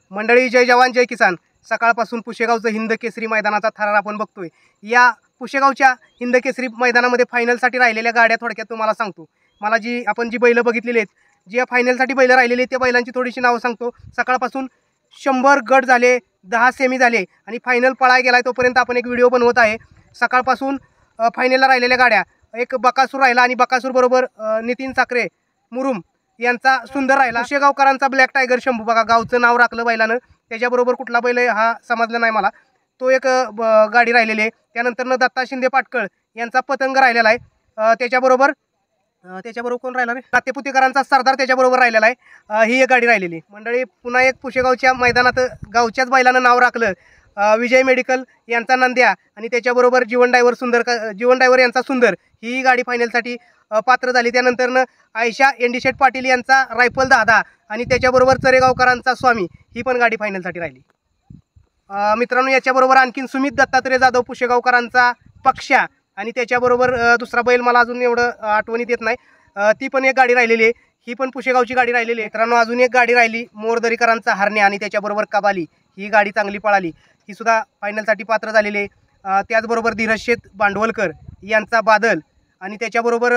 मंडळी, जय जवान जय किसान. सकाळपासून पुशेगावचं हिंद केसरी मैदानाचा थरार आपण बघतोय. या पुशेगावच्या हिंद केसरी मैदानामध्ये फायनलसाठी राहिलेल्या गाड्या थोडक्यात तुम्हाला सांगतो. मला आपण जी बैलं बघितलेली आहेत, जी फायनलसाठी बैलं राहिलेली आहेत, त्या बैलांची थोडीशी नावं सांगतो. सकाळपासून 100 गट झाले, 10 सेमी झाले आणि फायनल पळाय गेलाय. तोपर्यंत आपण एक व्हिडिओ बनवत आहे. सकाळपासून फायनलला राहिलेल्या गाड्या, एक बकासूर राहिला आणि बकासूर बरोबर नितीन साखरे मुरुम यांचा सुंदर राहिला. पुशेगावकरांचा ब्लॅक टायगर शंभू, बघा गावचं नाव राखलं बैलानं. त्याच्याबरोबर कुठला बैल हा समजला नाही मला. तो एक गाडी राहिलेली आहे. त्यानंतर दत्ता शिंदे पाटकळ यांचा पतंग राहिलेला आहे. त्याच्याबरोबर कोण राहिला रे, नातेपुतेकरांचा सरदार त्याच्याबरोबर राहिलेला आहे. ही एक गाडी राहिलेली. मंडळी, पुन्हा एक पुशेगावच्या मैदानात गावच्याच बैलानं नाव राखलं. विजय मेडिकल यांचा नंद्या आणि त्याच्याबरोबर जीवन ड्रायव्हर यांचा सुंदर ही गाडी फायनलसाठी पात्र झाली. त्यानंतर आयशा एंडीशेट पाटील यांचा रायफल 10 आणि त्याच्याबरोबर चरेगावकरांचा स्वामी ही पण गाडी फायनलसाठी राहिली. मित्रांनो, याच्याबरोबर आणखीन सुमित दत्तात्रय जाधव पुशेगावकरांचा पक्षा आणि त्याच्याबरोबर दुसरा बैल मला अजून एवढं आठवणीत येत नाही. ती पण एक गाडी राहिलेली आहे. ही पण पुशेगावची गाडी राहिलेली आहे. मित्रांनो, अजून एक गाडी राहिली मोरदरीकरांचा हरण्या आणि त्याच्याबरोबर कबाली. ही गाडी चांगली पळाली, ही सुद्धा फायनलसाठी पात्र झालेली आहे. त्याचबरोबर धीरज शेठ भांडवलकर यांचा बादल आणि त्याच्याबरोबर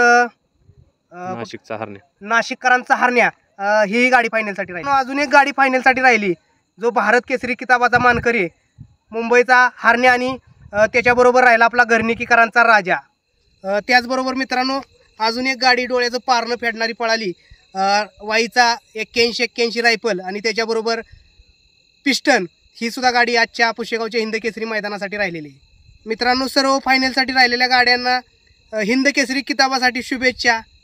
नाशिककरांचा हरण्या ही गाडी फायनलसाठी राहिली. अजून एक गाडी फायनलसाठी राहिली, जो भारत केसरी किताबाचा मानकरी मुंबईचा हरण्या आणि त्याच्याबरोबर राहिला आपला घरनिकीकरांचा राजा. त्याचबरोबर मित्रांनो, अजून एक गाडी डोळ्याचं पारणं फेडणारी पळाली, वाईचा 81 रायफल आणि त्याच्याबरोबर पिस्टन. ही सुद्धा गाडी आजच्या पुशेगावच्या हिंद केसरी मैदानासाठी राहिलेली आहे. मित्रांनो, सर्व फायनलसाठी राहिलेल्या गाड्यांना हिंद केसरी किताबासाठी शुभेच्छा.